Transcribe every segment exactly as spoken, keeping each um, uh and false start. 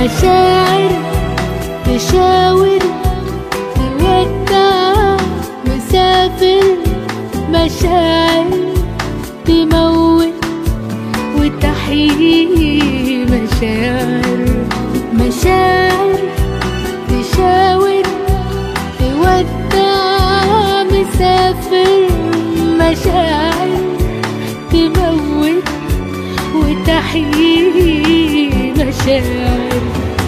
مشاعر تشاور تودع مسافر، مشاعر تموت وتحيي، مشاعر مشاعر تشاور تودع مسافر، مشاعر تموت وتحيي، مشاعر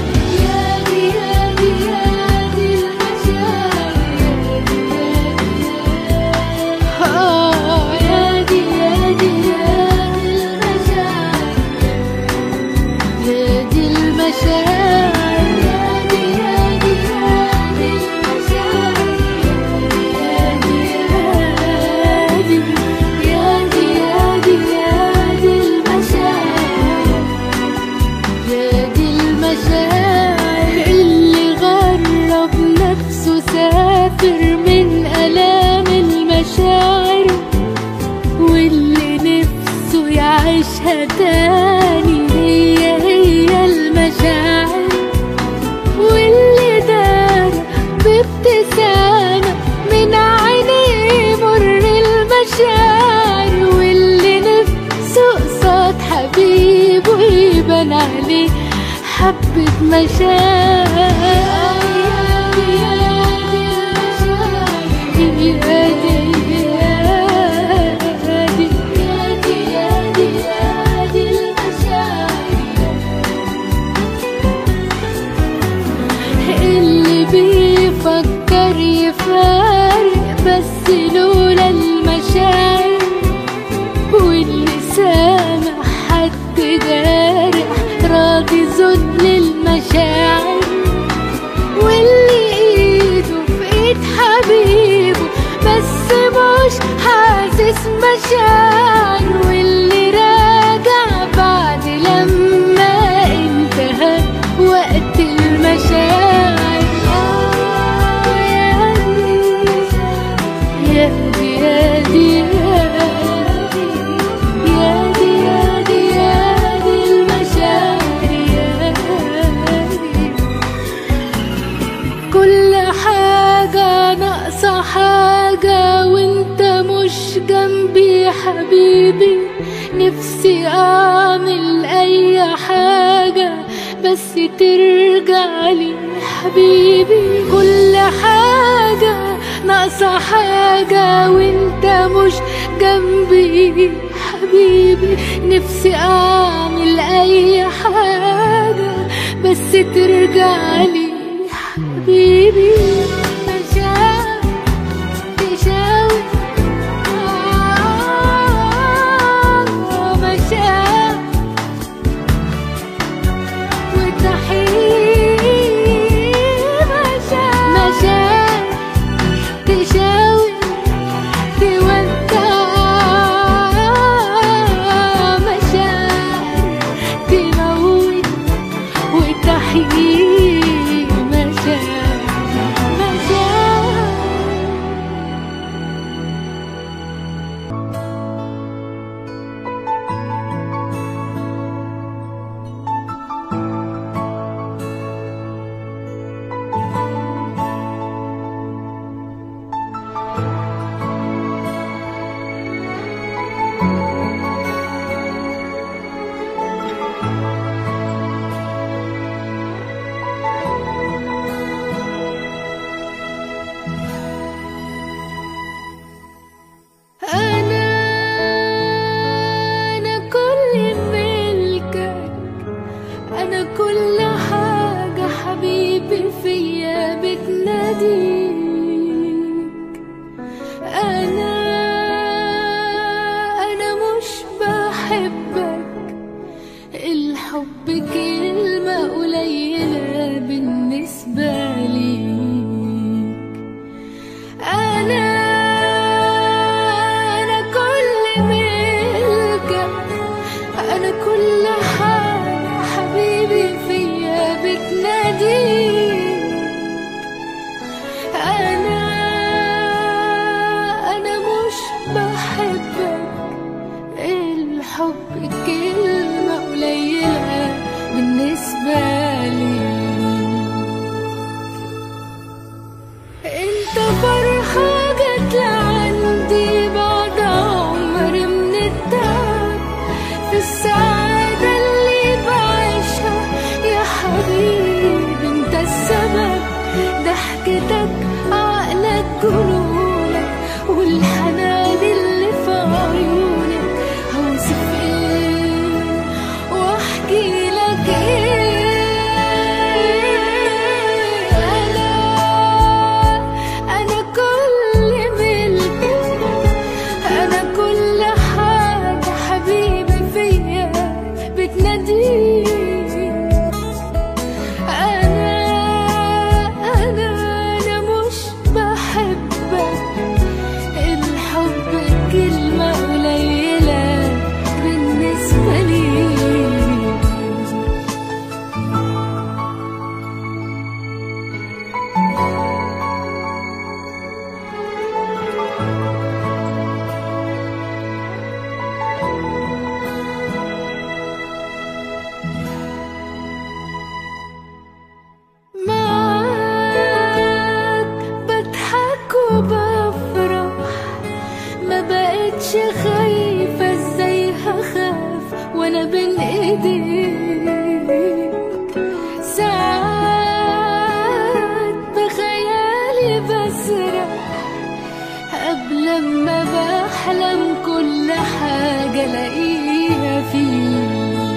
من ألام المشاعر، واللي نفسه يعيشها تاني هي هي المشاعر، واللي دار بابتسامة من عينيه مر المشاعر، واللي نفسه قصاد حبيبه يبان عليه حبة مشاعر. اللي بيفكر يفارق بس لولا المشاعر، واللي سامع حد جارح راضي ذل المشاعر، واللي ايده في ايد حبيبه بس مش حاسس مشاعر، واللي راجع بعد لما انتهى وقت المشاعر. يا دي يا دي يا دي يا دي يا دي يا دي المشاعر، يا دي كل حاجة ناقصة حاجة وانت مش جنبي حبيبي، نفسي اعمل اي حاجة بس ترجع لي حبيبي. كل حاجة ناقصة حاجة وانت مش جنبي حبيبي، نفسي اعمل اي حاجة بس ترجع لي حبيبي. مشاعر تشاور مشاعر وتحيي، مشاعر مشاعر تشاور تودع، مشاعر تموت وتحيي، مشاعر مشاعر. أنا أنا كل ملكك، أنا كل حاجة حبيبي فيا بتناديك. أنا أنا مش بحبك، الحب كلمة قليلة بالنسبة ليك. أنا أنا كل حاجة حبيبي فيا بتناديك. جنونك والحنان اللي في عيونك. هوصف ايه واحكي لك ايه؟ انا انا كل ملكك، انا كل حاجة حبيبي فيا بتناديك. انا انا انا مش بحبك، الحب كلمة قليلة بالنسبة لي. معاك بضحك وبفرح، ما بقتش خايفة ازاي هخاف وانا بين ايديك. ساعات بخيالي بسرح قبل ما بحلم كل حاجة الاقيها فيك.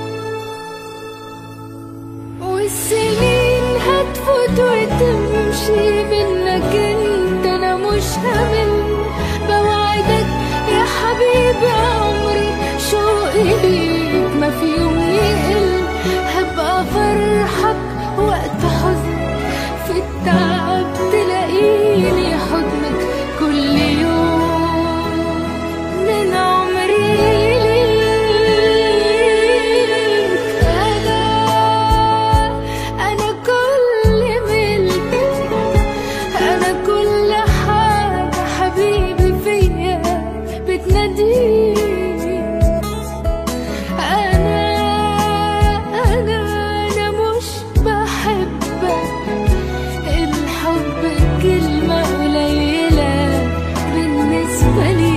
والسنين هتفوت وتمشي منك انت، انا مش همل. بوعدك يا حبيبي عمري شوقي ليك ما في يوم يقل. هبقى فرحك وقت حزن، في التعب تلاقيني حضنك كل يوم من عمري ليك. انا انا كل ملكك، انا كل حاجة حبيبي فيا بتناديك. انا انا انا مش بحبك، الحب كلمة قليلة بالنسبة لي.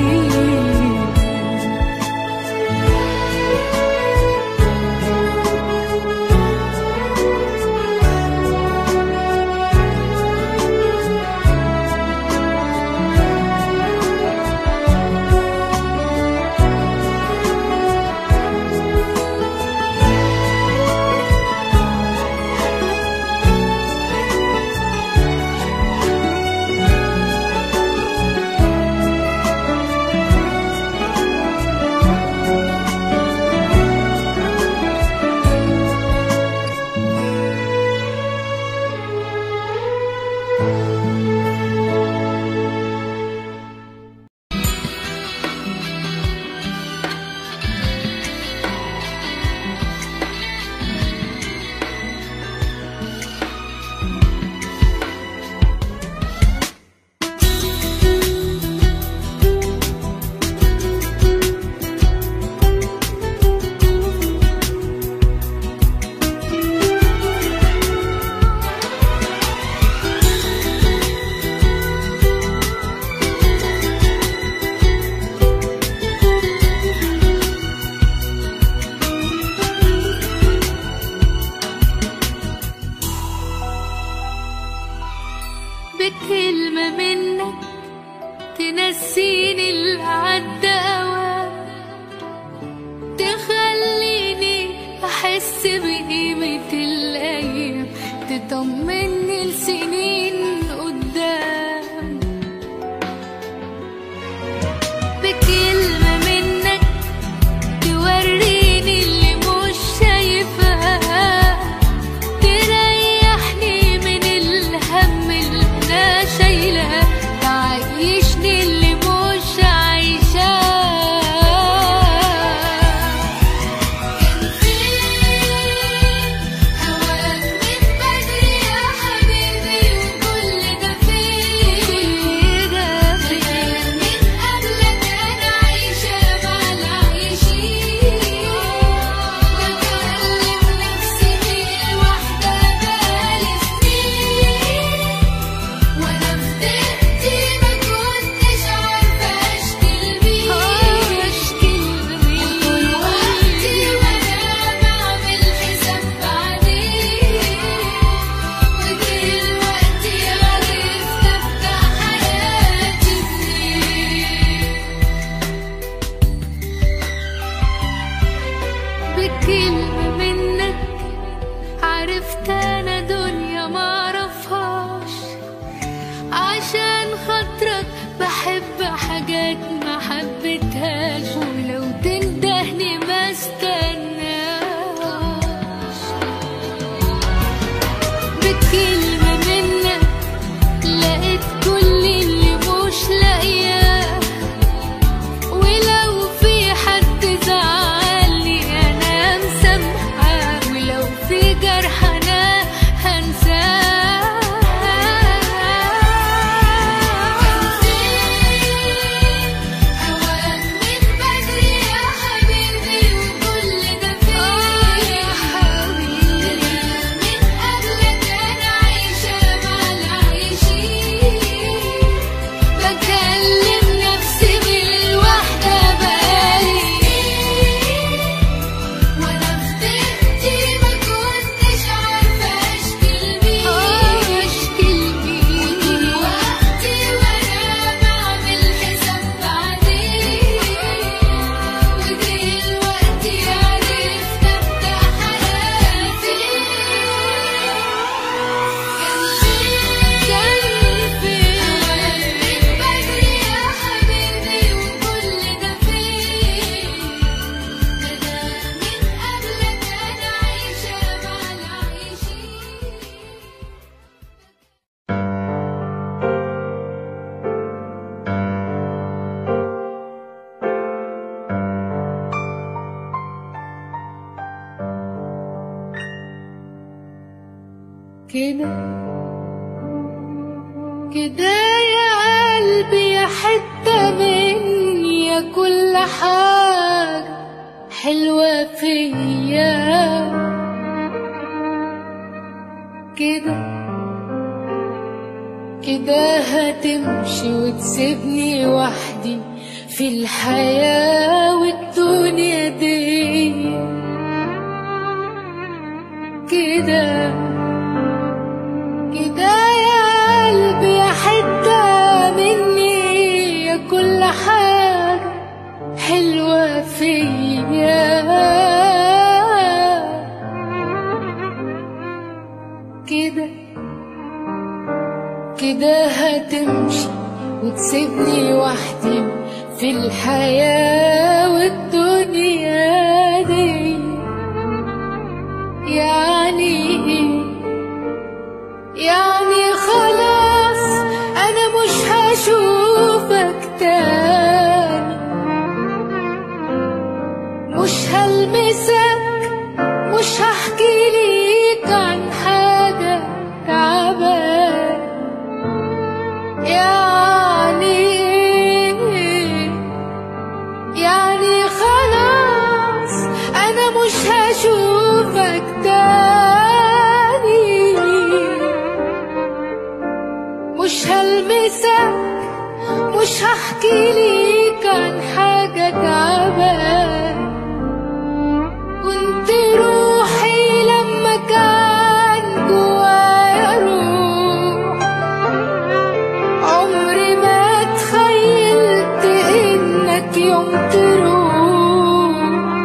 بكلمة منك تنسيني اللي عدى أوام، تخليني أحس بقيمة الأيام، تطمني لسنين قدام. بكلمة منك توريني اللي مش شايفاه، تريحني من الهم اللي أنا شايلاه، تعيشني اللي مش في جرحنا هنساه. كان فين هواك من بدري يا حبيبي وكل ده فين يا حبيبي؟ من قبلك انا عايشة مع العايشين، بكلم نفسي بالوحدة بقالي وانا في ضيقتي ما كنتش عارفة اشكي لمين اشكي لمين، وطول وقتي وانا بعمل حساب بعدين، ودلوقتي عرفت ابدأ حياتي. كان فين كان فين هواك من بدري يا حبيبي وكل ده فين؟ ده ده من قبلك انا عايشة مع العايشين. كده كده يا قلبي يا حتة مني يا كل حاجة حلوة فيا، كده كده هتمشي وتسيبني وحدي في الحياة والدنيا دي، كده كده يا قلبي يا حتة مني يا كل حاجة حلوة فيا، كده كده هتمشي وتسيبني وحدي في الحياة والدنيا دي. يعني ايه؟ يعني خلاص انا مش هشوفك تاني، مش هلمسك، مش هحكي ليك عن حاجة تعبان. يعني ايه؟ يعني خلاص انا مش هشوفك تاني، مش هلمسك، مش هحكي ليك عن حاجة تعبان. كنت روحي لما كان جوايا روح، عمري ما تخيلت انك يوم تروح.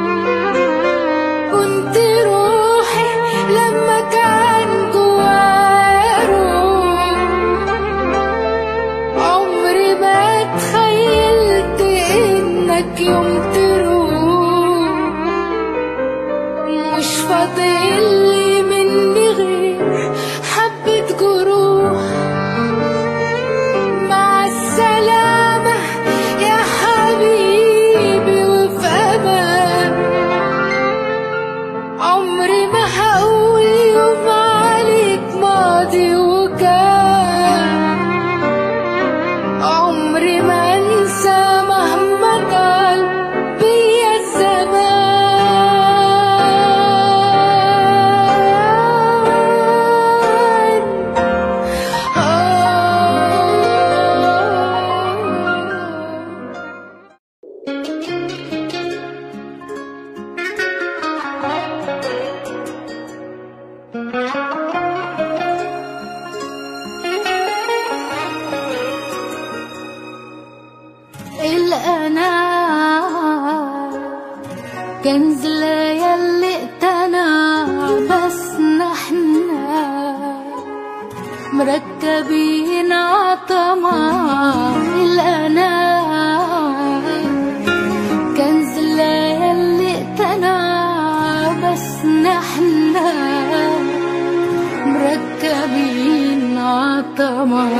كنت روحي لما كان جوايا روح، عمري ما تخيلت انك يوم تروح. مش فاضلي مني غير حبة جروح. مع السلامة يا حبيبي وفي أمان، عمري ما هقول يوم عليك ماضي وكان، عمري ما انسى مهما طال بيا الزمان. الأنا كنز يلي اقتنع، بس نحنا مركبين عطمع. الأنا كنز يلي اقتنع، بس نحنا مركبين عطمع.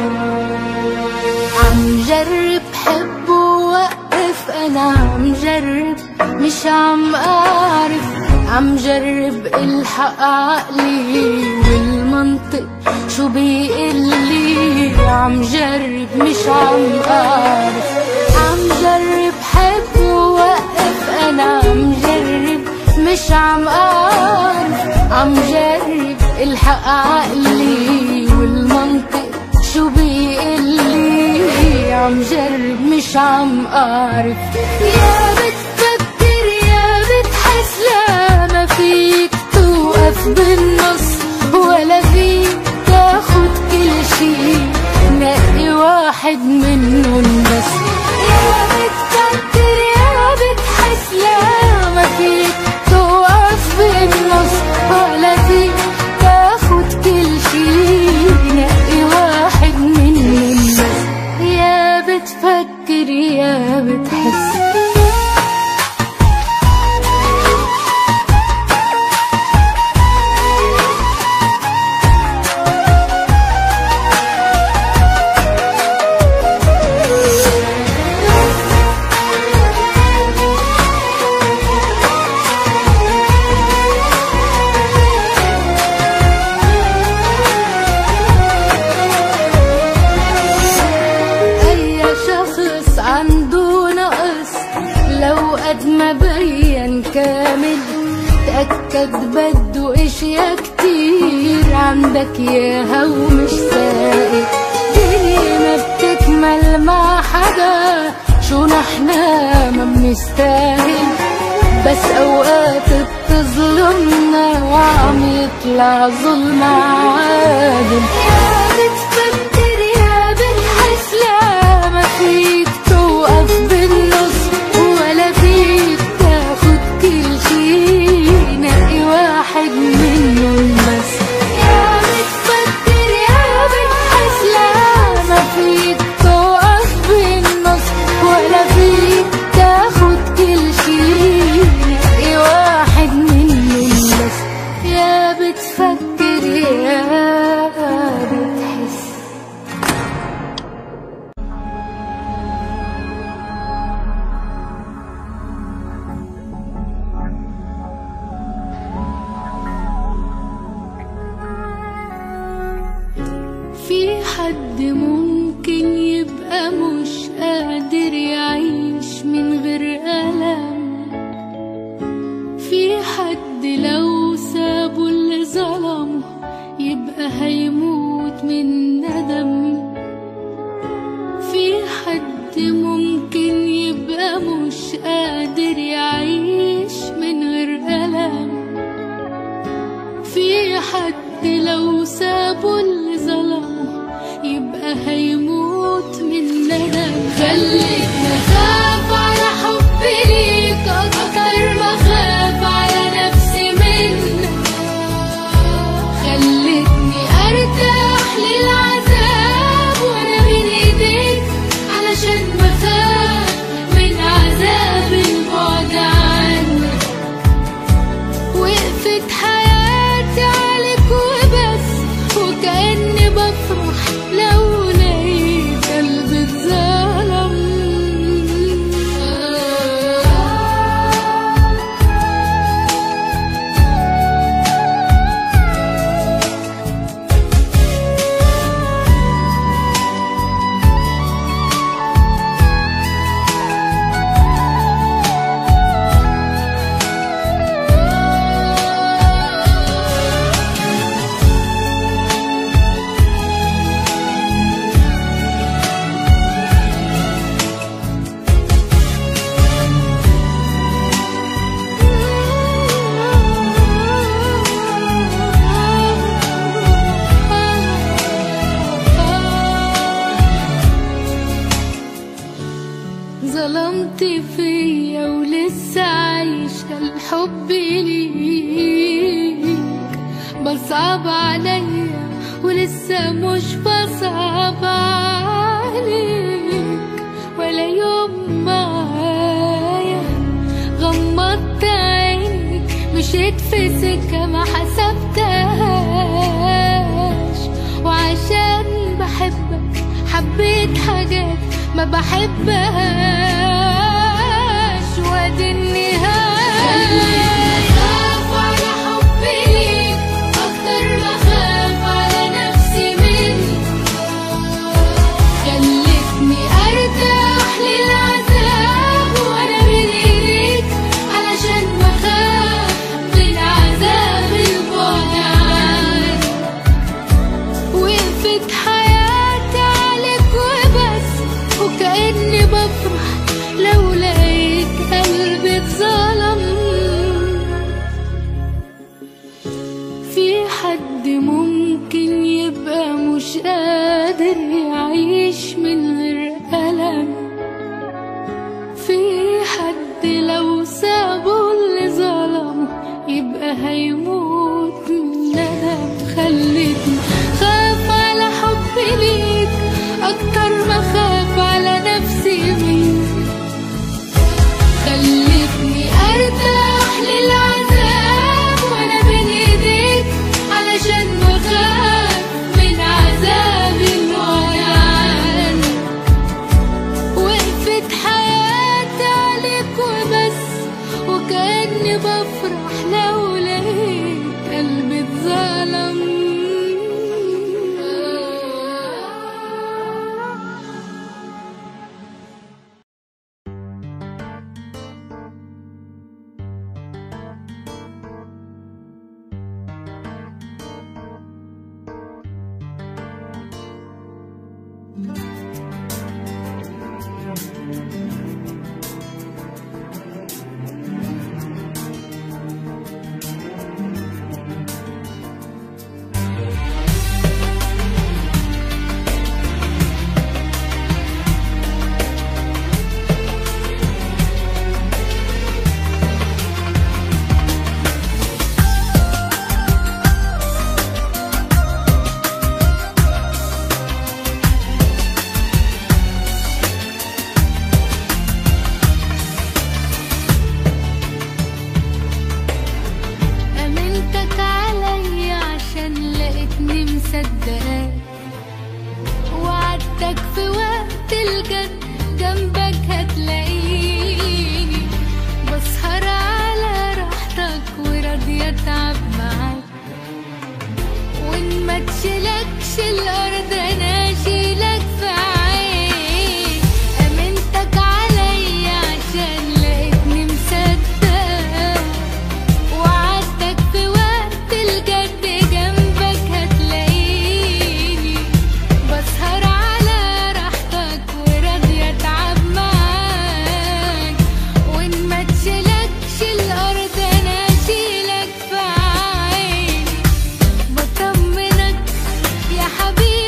عم جرب حب ووقف، انا عم جرب مش عم اعرف، عم جرب الحق عقلي والمنطق شو بيقلي، عم جرب مش عم أعرف، عم جرب حب ووقف، أنا عم جرب مش عم أعرف، عم جرب الحق عقلي والمنطق شو بيقلي، عم جرب مش عم أعرف. يا بتفكر يا بتحس، لا ما فيك توقف بالنص ولا فيك تاخد كل شي، نقي واحد منهم بس. يا بتفكر يا بتحس، لا ما فيك توقف بالنص ولا فيك تاخد كل شي، نقي واحد منهم بس. يا بتفكر يا بتحس. ما بين كامل تأكد بده اشياء كتير عندك ياها ومش سائل. دنيا ما بتكمل مع حدا، شو نحنا ما بنستاهل، بس اوقات بتظلمنا وعم يطلع ظلم عادل. يا بتفكر يا بتحس، لا ما فيك توقف بالنص ولا فيك تاخد كل شي، نقي واحد منهم بس. يا بتفكر يا بتحس، لا ما فيك توقف بالنص ولا فيك تاخد كل شي، نقي واحد منهم بس. يا بتفكر يا بتحس. في حد ممكن يبقى مش قادر يعيش من غير ألم، في حد لو سابوا اللي ظلمه يبقى هيموت من ندم، في حد ممكن يبقى مش قادر يعيش من غير ألم، في حد لو سابوا اللي ظلمه يبقى هيموت من ندم. خليتني أخاف على حبي ليك أكتر ما أخاف على نفسي منك، خليتني أرتاح للعذاب وأنا بين إيديك علشان بخاف من عذاب البعد عنك. وقفت حياتي عليك وبس، وكأني بفرح لو لقيت قلبي اتظلم. ظلمت فيا ولسه عايشة الحب ليك، بصعب عليا ولسه مش بصعب عليك، ولا يوم معايا غمضت عيني مشيت في سكة ما حسبتهاش، وعشان بحبك حبيت حاجات ما بحبهاش، وادي النهاية. في حد ممكن يبقى مش قادر يعيش من غير ألم؟ في حد لو سابوا اللي ظلمه يبقى هيموت من ندم؟ خلتني خاف على حبي ليك أكتر ما خاف على نفسي منك، خلتني أرتاح للعذاب وأنا بين إيديك علشان بخاف من عذابي المعين. وقفت حياتي عليك وبس، وكأني بفرح لو لقيت قلبي اتظلم. وعدتك في وقت الجد جنبك هتلاقيني، بسهر على راحتك وراضية اتعب معاك، وان ما تشيلكش الارض انا اشيلك في عين. امنتك عليا عشان لقيتني مصدق، وعدتك في وقت الجد جنبك هتلاقيني، بسهر على راحتك وراضية اتعب معاك، وان ما تشيلكش الارض انا اشيلك في عيني. بطمنك يا حبيبي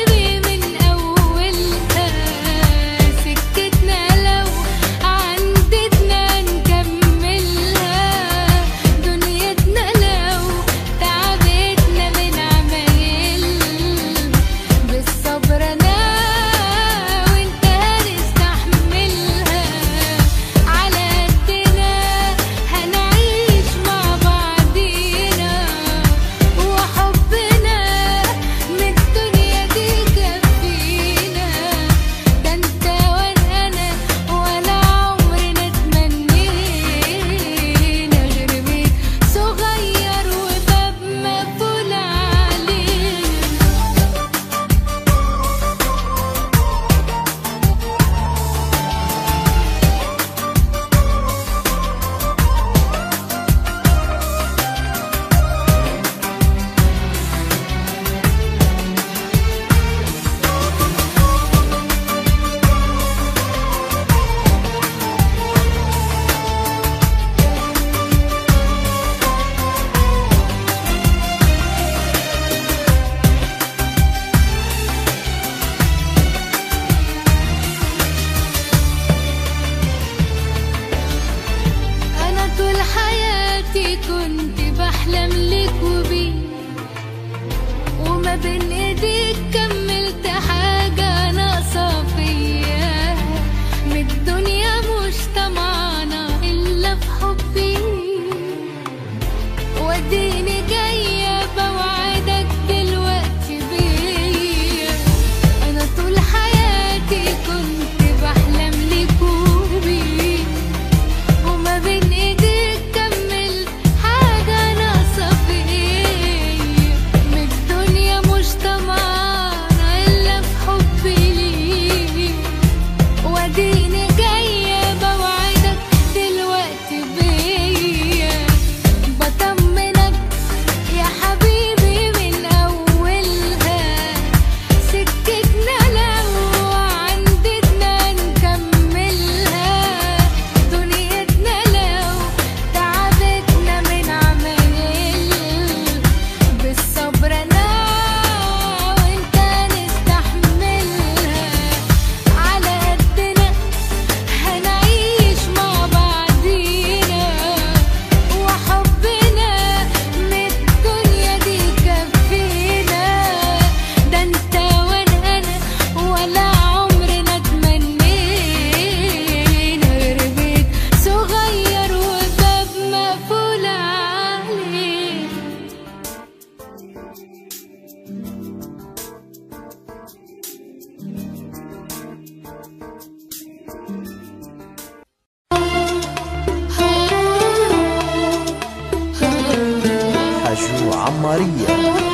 العمارية.